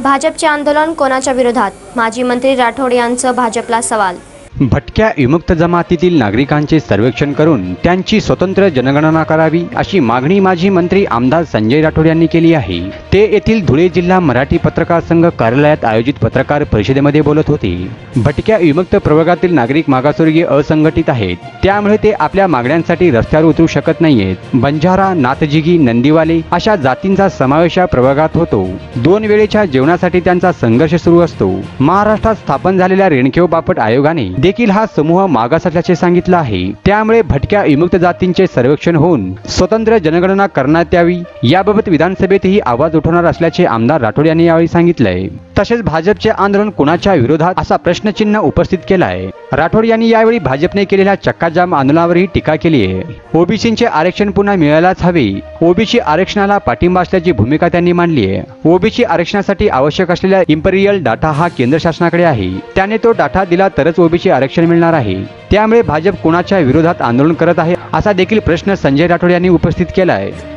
भाजपचे आंदोलन कोणाच्या विरोधात? माजी मंत्री राठोड यांचं भाजपला सवाल। भटक्या विमुक्त जमातीतील नागरिकांचे सर्वेक्षण करून त्यांची स्वतंत्र जनगणना करावी अशी मागणी माजी मंत्री आमदार संजय राठोड यांनी केली आहे। ते येथील धुळे जिल्हा मराठी पत्रकार संघ कार्यालयात आयोजित पत्रकार परिषदेमध्ये बोलत होते। भटक्या विमुक्त प्रवर्गातील नागरिक मागासवर्गीय असंघटित आहेत, त्यामुळे ते आपल्या मागण्यांसाठी रस्त्यावर उतरू शकत नाहीयेत। बंजारा, नाथजिगी, नंदीवाले अशा जातींचा समावेश या प्रवर्गात होतो। 2 वेळेच्या जेवणासाठी त्यांचा संघर्ष सुरू असतो। महाराष्ट्रात स्थापन झालेल्या रेणकेव बापट आयोगाने देखील हा समूह मागास असल्याचे सांगितले आहे। त्यामुळे भटक्या विमुक्त जातींचे सर्वेक्षण होऊन स्वतंत्र जनगणना करण्यात यावी, याबाबत विधानसभेतही आवाज उठवणार असल्याचे आमदार राठोड यांनी यावेळी सांगितले। तसेच भाजपचे आंदोलन कोणाच्या विरोधात असा प्रश्नचिन्ह उपस्थित केला आहे। राठोड यांनी यावेळी भाजपने केलेल्या चक्काजाम आंदोलनावरही टीका केली आहे। ओबीसींचे आरक्षण पुन्हा मिळायलाच हवे, ओबीसी आरक्षणाला पाठिंबा असल्याची भूमिका त्यांनी मांडली आहे। ओबीसी आरक्षणासाठी आवश्यक असलेला इम्पेरियल डाटा हा केंद्र शासनाकडे आहे, त्याने तो डाटा दिला तरच ओबीसी आरक्षण मिळणार आहे। त्यामुळे भाजप कोणाच्या विरोधात आंदोलन करत आहे असा देखील प्रश्न संजय राठोड यांनी उपस्थित केला आहे।